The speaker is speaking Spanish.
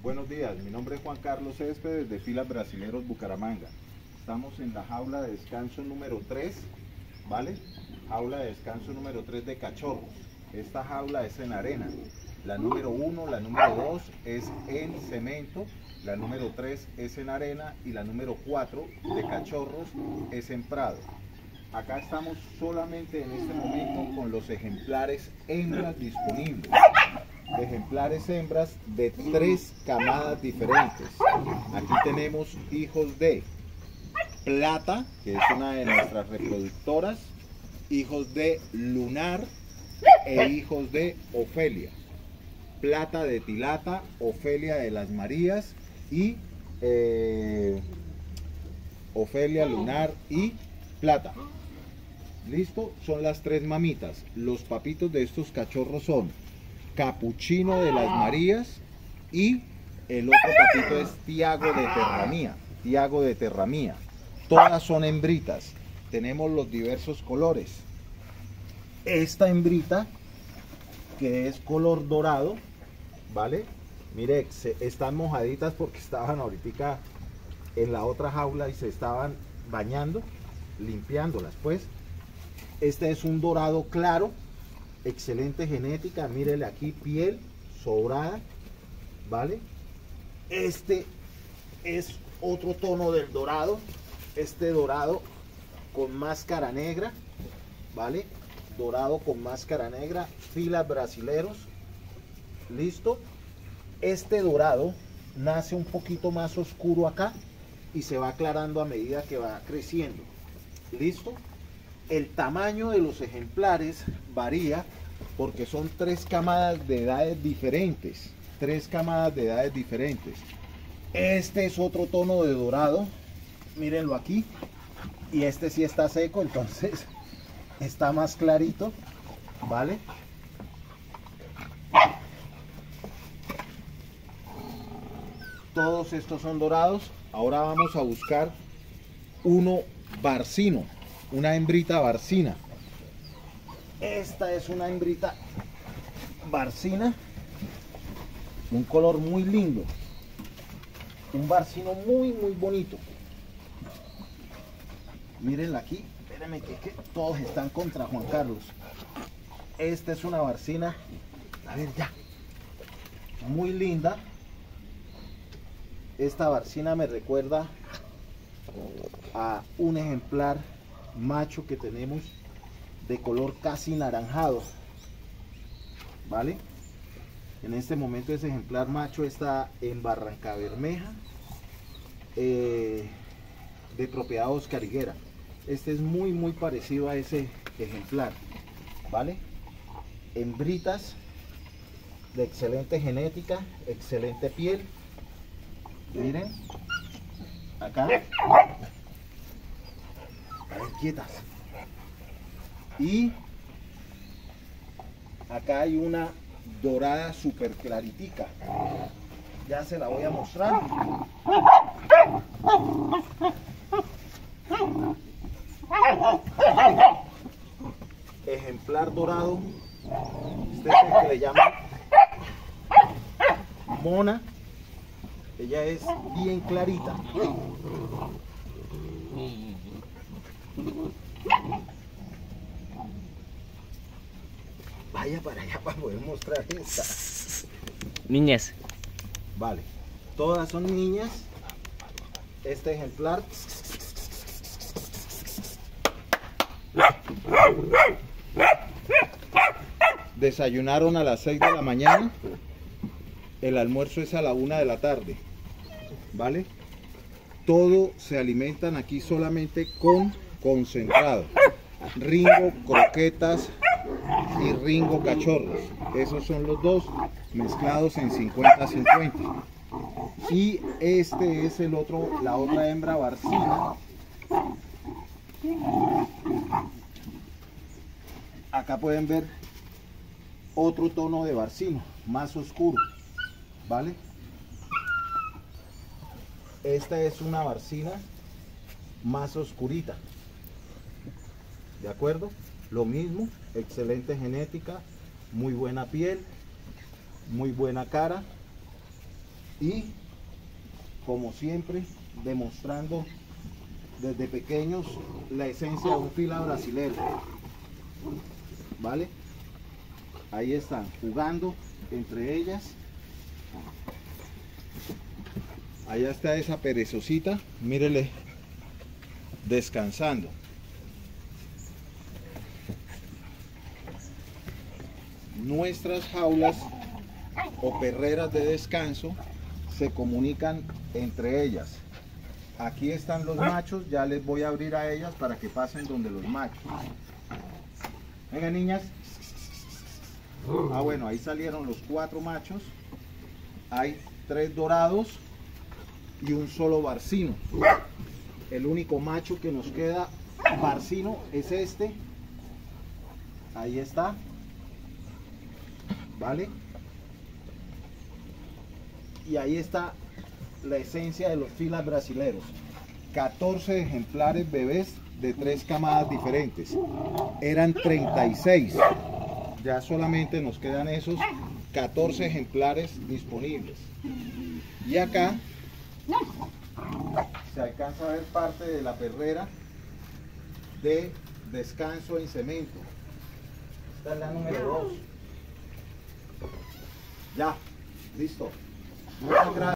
Buenos días, mi nombre es Juan Carlos Céspedes de Filas Brasileros Bucaramanga. Estamos en la jaula de descanso número 3, ¿vale? Jaula de descanso número 3 de cachorros. Esta jaula es en arena. La número 1, la número 2 es en cemento, la número 3 es en arena y la número 4 de cachorros es en prado. Acá estamos solamente en este momento con los ejemplares hembras disponibles. Ejemplares hembras de 3 camadas diferentes. Aquí tenemos hijos de Plata, que es una de nuestras reproductoras, hijos de Lunar e hijos de Ofelia. Plata de Tilata, Ofelia de las Marías y Ofelia, Lunar y Plata. Listo, son las 3 mamitas. Los papitos de estos cachorros son Capuchino de las Marías y el otro papito es Tiago de Terramía. Tiago de Terramía. Todas son hembritas. Tenemos los diversos colores. Esta hembrita, que es color dorado, ¿vale? Mire, están mojaditas porque estaban ahorita en la otra jaula y se estaban bañando, limpiándolas pues. Este es un dorado claro, excelente genética, mírele aquí, piel sobrada, ¿vale? Este es otro tono del dorado, este dorado con máscara negra, ¿vale? Dorado con máscara negra, Filas Brasileros, listo. Este dorado nace un poquito más oscuro acá y se va aclarando a medida que va creciendo, listo. El tamaño de los ejemplares varía porque son 3 camadas de edades diferentes. 3 camadas de edades diferentes. Este es otro tono de dorado. Mírenlo aquí. Y este sí está seco, entonces está más clarito. ¿Vale? Todos estos son dorados. Ahora vamos a buscar uno barcino. Una hembrita barcina. Esta es una hembrita barcina, un color muy lindo, un barcino muy bonito. Mírenla aquí, espérenme que todos están contra Juan Carlos. Esta es una barcina, a ver ya, muy linda. Esta barcina me recuerda a un ejemplar macho que tenemos de color casi naranjado, ¿vale? En este momento ese ejemplar macho está en Barranca Bermeja, de propiedad Oscar Higuera. Este es muy parecido a ese ejemplar, ¿vale? Hembritas de excelente genética, excelente piel. Miren acá, a ver, quietas. Y acá hay una dorada super claritica, ya se la voy a mostrar. Ejemplar dorado, este es el que le llaman Mona. Ella es bien clarita. Vaya para allá para poder mostrar esta. Niñas. Vale, todas son niñas. Este ejemplar desayunaron a las 6 de la mañana. El almuerzo es a la 1 de la tarde. ¿Vale? Todo se alimentan aquí solamente con concentrado. Ringo, croquetas y Ringo cachorros. Esos son los dos mezclados en 50-50. Y este es el otro, la otra hembra barcina. Acá pueden ver otro tono de barcino, más oscuro, ¿vale? Esta es una barcina más oscurita, ¿de acuerdo? Lo mismo, excelente genética, muy buena piel, muy buena cara, Y como siempre, demostrando desde pequeños la esencia de un fila brasilero. ¿Vale? Ahí están jugando entre ellas. Allá está esa perezosita, mírele, descansando. Nuestras jaulas o perreras de descanso se comunican entre ellas. Aquí están los machos, ya les voy a abrir a ellas para que pasen donde los machos. Venga, niñas. Ah, bueno, ahí salieron los 4 machos. Hay 3 dorados y un solo barcino. El único macho que nos queda barcino es este. Ahí está. ¿Vale? Y ahí está la esencia de los filas brasileros. 14 ejemplares bebés de 3 camadas diferentes. Eran 36. Ya solamente nos quedan esos 14 ejemplares disponibles. Y acá se alcanza a ver parte de la perrera de descanso en cemento. Esta es la número 2. Ya, listo. Muchas gracias.